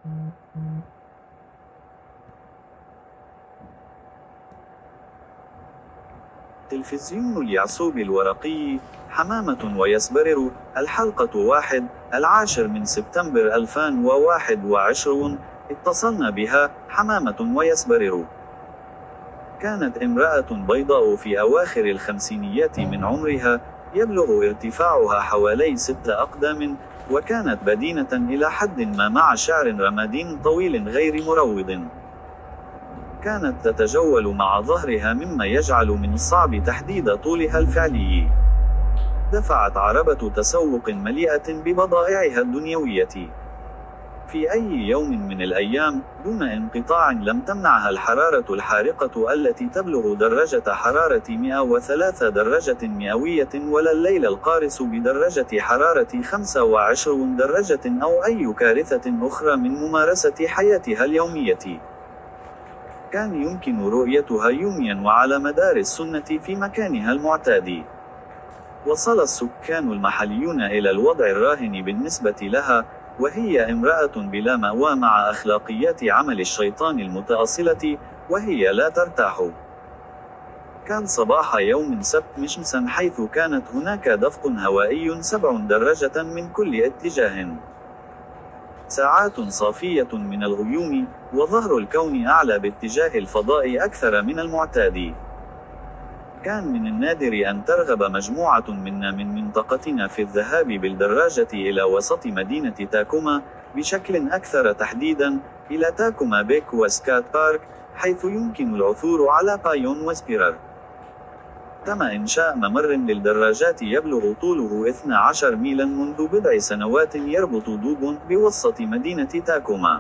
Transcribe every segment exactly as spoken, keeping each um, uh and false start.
تلفزيون اليعصوب الورقي، حمامة ويسبرر، الحلقة واحد، العاشر من سبتمبر ألفين وواحد وعشرين. اتصلنا بها، حمامة ويسبرر. كانت امرأة بيضاء في أواخر الخمسينيات من عمرها، يبلغ ارتفاعها حوالي ست أقدام، وكانت بدينة إلى حد ما مع شعر رمادي طويل غير مروض. كانت تتجول مع ظهرها مما يجعل من الصعب تحديد طولها الفعلي. دفعت عربة تسوق مليئة ببضائعها الدنيوية. في أي يوم من الأيام، دون انقطاع، لم تمنعها الحرارة الحارقة التي تبلغ درجة حرارة مئة وثلاثة درجة مئوية، ولا الليل القارس بدرجة حرارة خمسة وعشرين درجة، أو أي كارثة أخرى من ممارسة حياتها اليومية. كان يمكن رؤيتها يوميا وعلى مدار السنة في مكانها المعتاد. وصل السكان المحليون إلى الوضع الراهن بالنسبة لها، وهي امرأة بلا مأوى مع أخلاقيات عمل الشيطان المتأصلة، وهي لا ترتاح. كان صباح يوم سبت مشمسا، حيث كانت هناك دفق هوائي سبع درجة من كل اتجاه. ساعات صافية من الغيوم، وظهر الكون أعلى باتجاه الفضاء أكثر من المعتاد. كان من النادر أن ترغب مجموعة منا من منطقتنا في الذهاب بالدراجة إلى وسط مدينة تاكوما، بشكل أكثر تحديدا، إلى تاكوما بيك وسكات بارك، حيث يمكن العثور على بايون وسبيرر. تم إنشاء ممر للدراجات يبلغ طوله اثنا عشر ميلا منذ بضع سنوات، يربط دوبون بوسط مدينة تاكوما.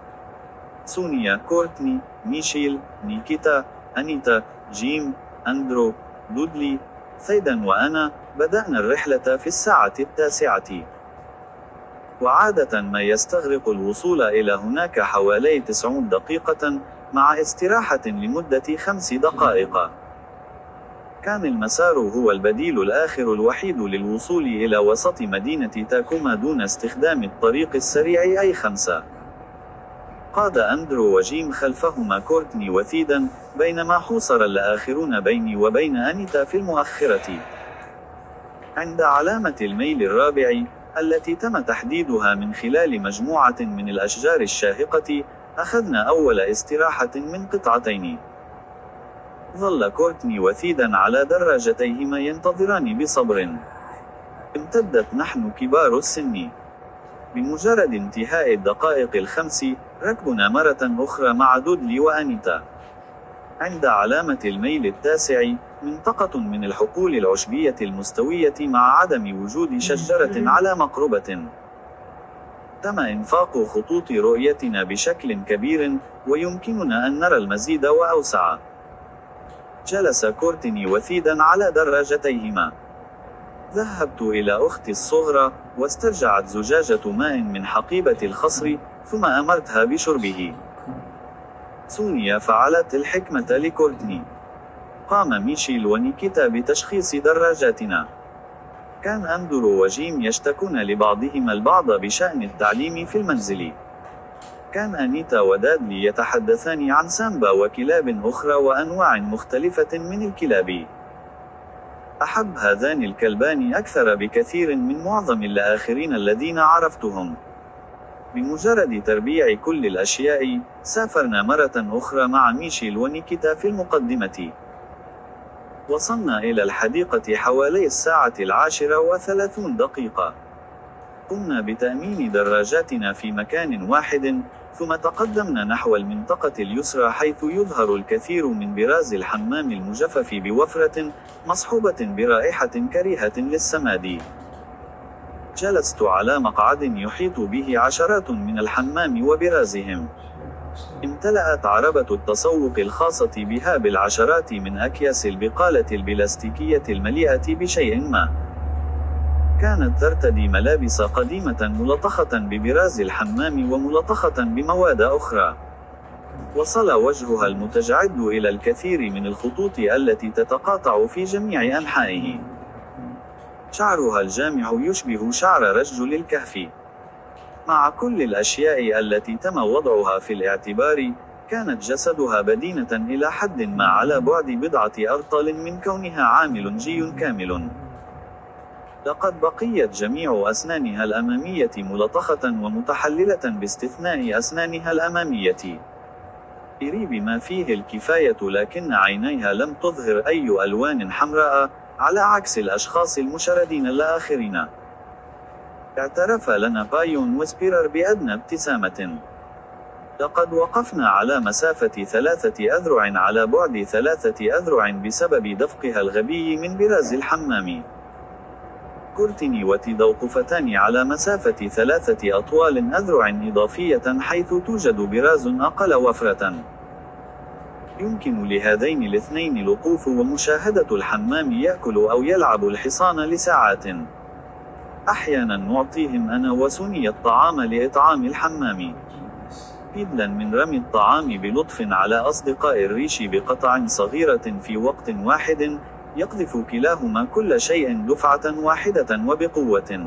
سونيا، كورتني، ميشيل، نيكيتا، أنيتا، جيم، أندرو، دودلي، ثيدن وأنا بدأنا الرحلة في الساعة التاسعة. وعادة ما يستغرق الوصول إلى هناك حوالي تسعين دقيقة، مع استراحة لمدة خمس دقائق. كان المسار هو البديل الآخر الوحيد للوصول إلى وسط مدينة تاكوما دون استخدام الطريق السريع أي خمسة. قاد أندرو وجيم خلفهما كورتني وثيدن، بينما حوصر الآخرون بيني وبين أنيتا في المؤخرة. عند علامة الميل الرابع، التي تم تحديدها من خلال مجموعة من الأشجار الشاهقة، أخذنا أول استراحة من قطعتين. ظل كورتني وثيدن على دراجتيهما ينتظران بصبر. امتدت نحن كبار السن. بمجرد انتهاء الدقائق الخمس، ركبنا مرة أخرى مع دودلي وأنيتا. عند علامة الميل التاسع، منطقة من الحقول العشبية المستوية مع عدم وجود شجرة على مقربة. تم إنفاق خطوط رؤيتنا بشكل كبير، ويمكننا أن نرى المزيد وأوسع. جلس كورتني وثيدن على دراجتيهما. ذهبت إلى أختي الصغرى، واسترجعت زجاجة ماء من حقيبة الخصر، ثم أمرتها بشربه. سونيا فعلت الحكمة لكورتني. قام ميشيل ونيكيتا بتشخيص دراجاتنا. كان أندرو وجيم يشتكون لبعضهما البعض بشأن التعليم في المنزل. كان أنيتا ودادلي يتحدثان عن سامبا وكلاب أخرى وأنواع مختلفة من الكلاب. أحب هذان الكلبان أكثر بكثير من معظم الآخرين الذين عرفتهم. بمجرد تربيع كل الأشياء، سافرنا مرة أخرى مع ميشيل ونيكيتا في المقدمة. وصلنا إلى الحديقة حوالي الساعة العاشرة وثلاثون دقيقة. قمنا بتأمين دراجاتنا في مكان واحد، ثم تقدمنا نحو المنطقة اليسرى، حيث يظهر الكثير من براز الحمام المجفف بوفرة، مصحوبة برائحة كريهة للسماد. جلست على مقعد يحيط به عشرات من الحمام وبرازهم. امتلأت عربة التسوق الخاصة بها بالعشرات من أكياس البقالة البلاستيكية المليئة بشيء ما. كانت ترتدي ملابس قديمة ملطخة ببراز الحمام وملطخة بمواد أخرى. وصل وجهها المتجعد إلى الكثير من الخطوط التي تتقاطع في جميع أنحائه. شعرها الجامع يشبه شعر رجل الكهف. مع كل الأشياء التي تم وضعها في الاعتبار، كانت جسدها بدينة إلى حد ما على بعد بضعة أرطال من كونها عامل جي كامل. لقد بقيت جميع أسنانها الأمامية ملطخة ومتحللة باستثناء أسنانها الأمامية بما فيه الكفاية، لكن عينيها لم تظهر أي ألوان حمراء، على عكس الأشخاص المشردين الآخرين. اعترف لنا بايون وسبيرر بأدنى ابتسامة. لقد وقفنا على مسافة ثلاثة أذرع على بعد ثلاثة أذرع بسبب دفقها الغبي من براز الحمام. كورتني وتوقفتان على مسافة ثلاثة أطوال أذرع إضافية حيث توجد براز أقل وفرة. يمكن لهذين الاثنين الوقوف ومشاهدة الحمام يأكل أو يلعب الحصان لساعات. أحيانا نعطيهم أنا وسوني الطعام لإطعام الحمام، بدلا من رمي الطعام بلطف على أصدقاء الريش بقطع صغيرة في وقت واحد. يقذف كلاهما كل شيء دفعة واحدة وبقوة.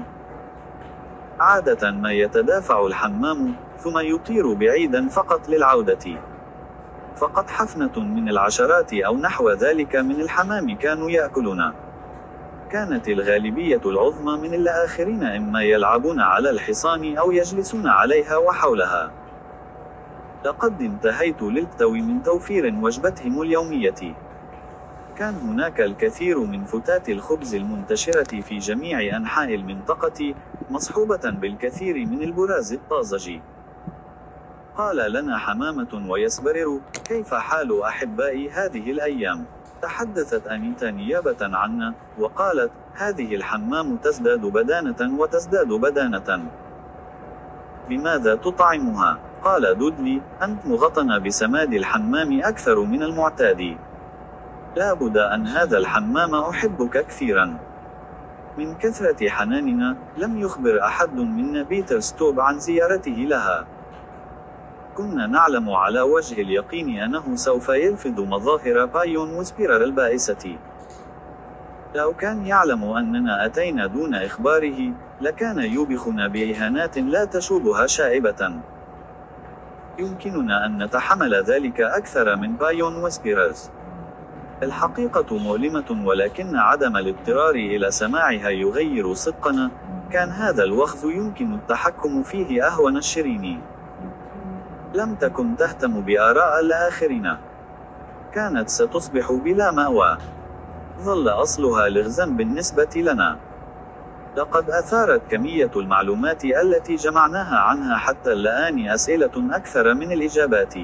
عادة ما يتدافع الحمام، ثم يطير بعيدا فقط للعودة. فقط حفنة من العشرات أو نحو ذلك من الحمام كانوا يأكلون. كانت الغالبية العظمى من الآخرين إما يلعبون على الحصان أو يجلسون عليها وحولها. لقد انتهيت للتو من توفير وجبتهم اليومية. كان هناك الكثير من فتات الخبز المنتشرة في جميع أنحاء المنطقة، مصحوبة بالكثير من البراز الطازج. قال لنا حمامة ويسبرر: كيف حال أحبائي هذه الأيام؟ تحدثت أنيتا نيابة عنا، وقالت: هذه الحمام تزداد بدانة وتزداد بدانة. بماذا تطعمها؟ قال دودلي: أنت مغطن بسماد الحمام أكثر من المعتاد. لابد أن هذا الحمام أحبك كثيرا. من كثرة حناننا، لم يخبر أحد منا بيتر ستوب عن زيارته لها. كنا نعلم على وجه اليقين أنه سوف يلفظ مظاهر بايون وسبيرر البائسة. لو كان يعلم أننا أتينا دون إخباره، لكان يوبخنا بإهانات لا تشوبها شائبة. يمكننا أن نتحمل ذلك أكثر من بايون وسبيررز. الحقيقة مؤلمة، ولكن عدم الاضطرار إلى سماعها يغير صدقنا. كان هذا الوخز يمكن التحكم فيه أهون الشرين. لم تكن تهتم بآراء الآخرين. كانت ستصبح بلا مأوى. ظل أصلها لغزا بالنسبة لنا. لقد أثارت كمية المعلومات التي جمعناها عنها حتى الآن أسئلة أكثر من الإجابات.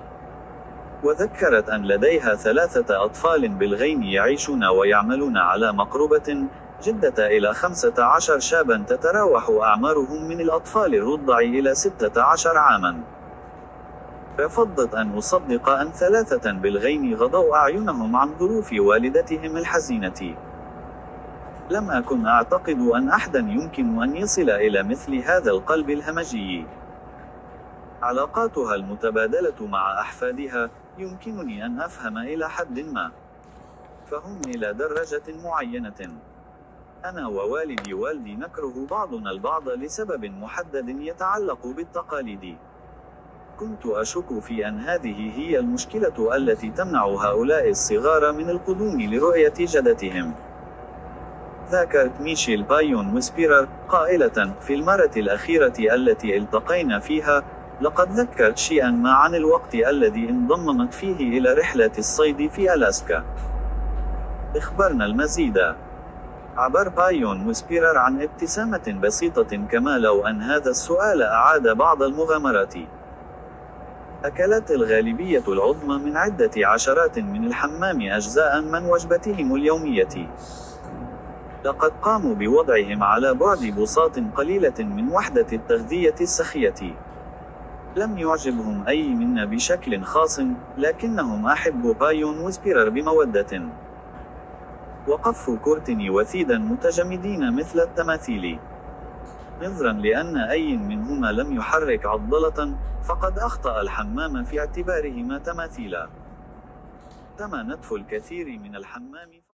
وذكرت أن لديها ثلاثة أطفال بالغين يعيشون ويعملون على مقربة جدة إلى خمسة عشر شابا تتراوح أعمارهم من الأطفال الرضع إلى ستة عشر عاما. رفضت أن أصدق أن ثلاثة بالغين غضوا أعينهم عن ظروف والدتهم الحزينة. لم أكن أعتقد أن أحدا يمكن أن يصل إلى مثل هذا القلب الهمجي. علاقاتها المتبادلة مع أحفادها يمكنني أن أفهم إلى حد ما. فهم إلى درجة معينة. أنا ووالدي والدي نكره بعضنا البعض لسبب محدد يتعلق بالتقاليد. كنت أشك في أن هذه هي المشكلة التي تمنع هؤلاء الصغار من القدوم لرؤية جدتهم. ذكرت ميشيل بايون وسبيرر قائلة: في المرة الأخيرة التي التقينا فيها، لقد ذكرت شيئا ما عن الوقت الذي انضممت فيه إلى رحلة الصيد في ألاسكا. اخبرنا المزيد. عبر بايون وسبيرر عن ابتسامة بسيطة، كما لو أن هذا السؤال أعاد بعض المغامرات. أكلت الغالبية العظمى من عدة عشرات من الحمام أجزاء من وجبتهم اليومية. لقد قاموا بوضعهم على بعد بساط قليلة من وحدة التغذية السخية. لم يعجبهم أي منا بشكل خاص، لكنهم أحبوا بايون وسبيرر بمودة. وقفوا كورتني وثيدا متجمدين مثل التماثيل. نظرا لأن أي منهما لم يحرك عضلة، فقد أخطأ الحمام في اعتبارهما تماثيلا. تم نتف الكثير من الحمام.